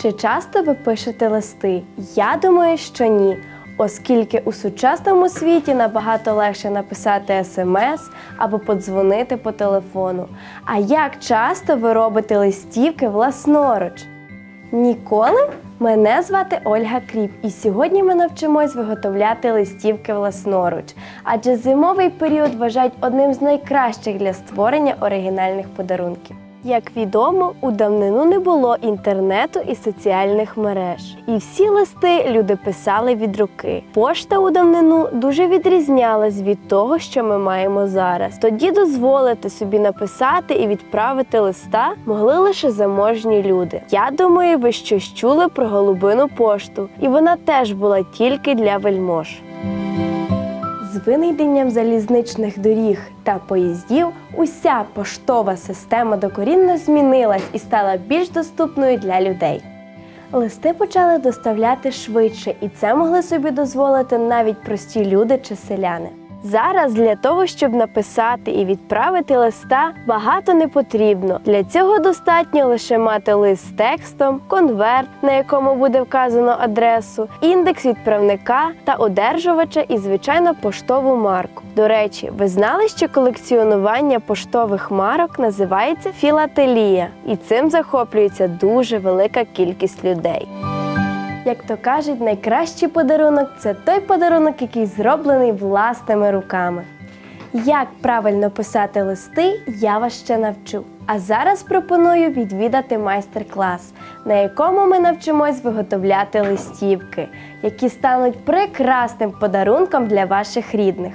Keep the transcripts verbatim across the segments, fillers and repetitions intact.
Чи часто ви пишете листи? Я думаю, що ні. Оскільки у сучасному світі набагато легше написати смс або подзвонити по телефону. А як часто ви робите листівки власноруч? Ніколи? Мене звати Ольга Кріп, і сьогодні ми навчимось виготовляти листівки власноруч. Адже зимовий період вважають одним з найкращих для створення оригінальних подарунків. Як відомо, у давнину не було інтернету і соціальних мереж. І всі листи люди писали від руки. Пошта у давнину дуже відрізнялась від того, що ми маємо зараз. Тоді дозволити собі написати і відправити листа могли лише заможні люди. Я думаю, ви щось чули про голубину пошту. І вона теж була тільки для вельмож. З винайденням залізничних доріг та поїздів уся поштова система докорінно змінилась і стала більш доступною для людей. Листи почали доставляти швидше, і це могли собі дозволити навіть прості люди чи селяни. Зараз для того, щоб написати і відправити листа, багато не потрібно. Для цього достатньо лише мати лист з текстом, конверт, на якому буде вказано адресу, індекс відправника та одержувача і, звичайно, поштову марку. До речі, ви знали, що колекціонування поштових марок називається філателія? І цим захоплюється дуже велика кількість людей. Як то кажуть, найкращий подарунок – це той подарунок, який зроблений власними руками. Як правильно писати листи, я вас ще навчу. А зараз пропоную відвідати майстер-клас, на якому ми навчимось виготовляти листівки, які стануть прекрасним подарунком для ваших рідних.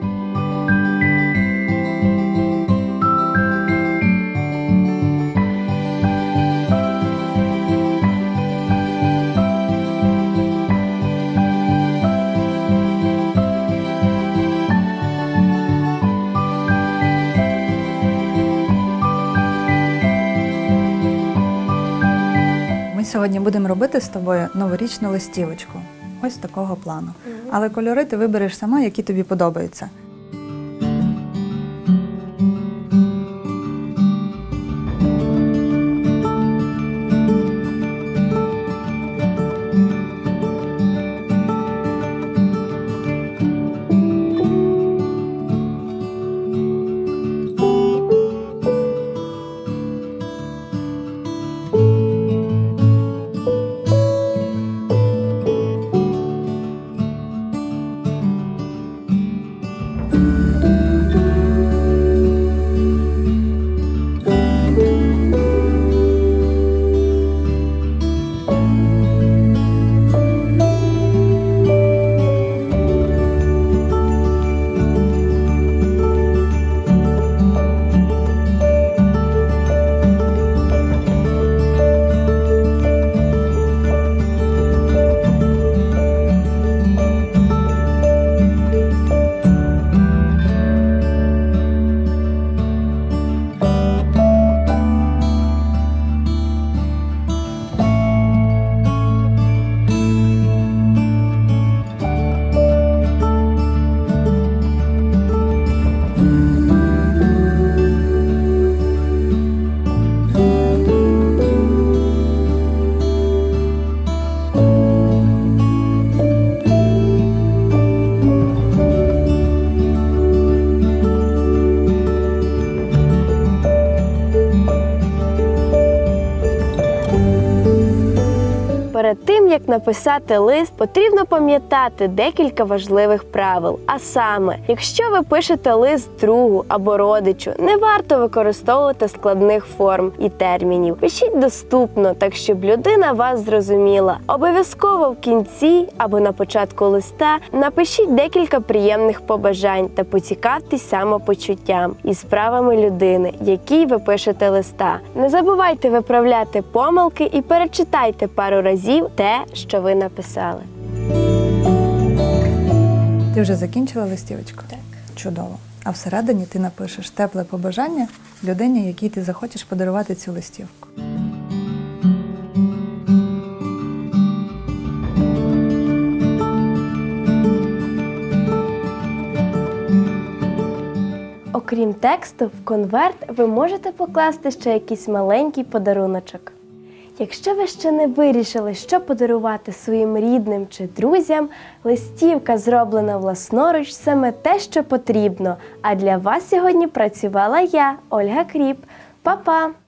Сьогодні будемо робити з тобою новорічну листівочку. Ось такого плану. Але кольори ти вибереш сама, які тобі подобаються. Перед тим, як написати лист, потрібно пам'ятати декілька важливих правил. А саме, якщо ви пишете лист другу або родичу, не варто використовувати складних форм і термінів. Пишіть доступно, так щоб людина вас зрозуміла. Обов'язково в кінці або на початку листа напишіть декілька приємних побажань та поцікавтесь самопочуттям і справами людини, якій ви пишете листа. Не забувайте виправляти помилки і перечитайте пару разів те, що ви написали. Ти вже закінчила листівочку? Так. Чудово. А всередині ти напишеш тепле побажання людині, якій ти захочеш подарувати цю листівку. Окрім тексту, в конверт ви можете покласти ще якийсь маленький подаруночок. Якщо ви ще не вирішили, що подарувати своїм рідним чи друзям, листівка, зроблена власноруч, саме те, що потрібно. А для вас сьогодні працювала я, Ольга Кріп. Па-па!